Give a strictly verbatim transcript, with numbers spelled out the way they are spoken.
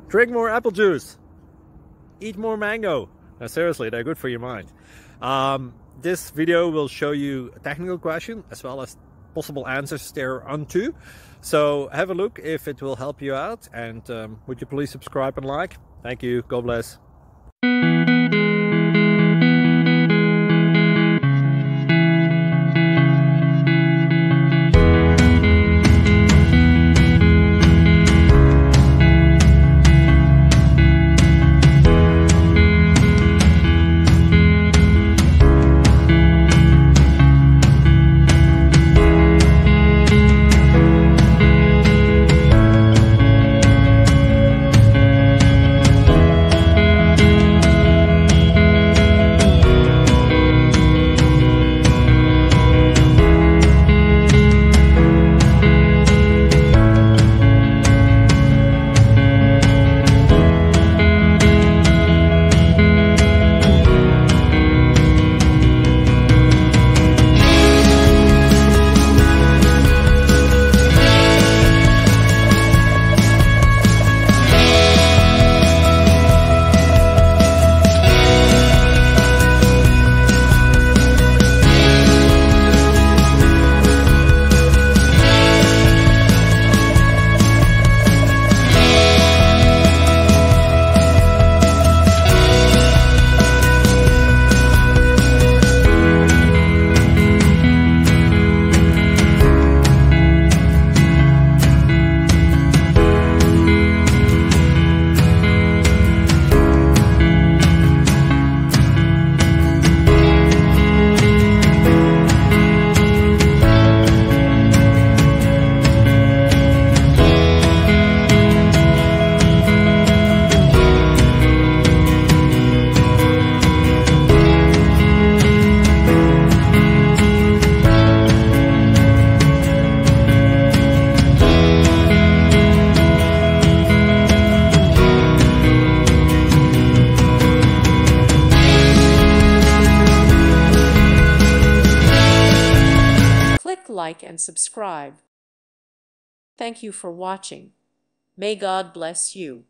Drink more apple juice. Eat more mango. Now, seriously, they're good for your mind. Um, this video will show you a technical question as well as possible answers thereunto. So have a look if it will help you out, and um, would you please subscribe and like? Thank you. God bless. Like and subscribe. Thank you for watching. May God bless you.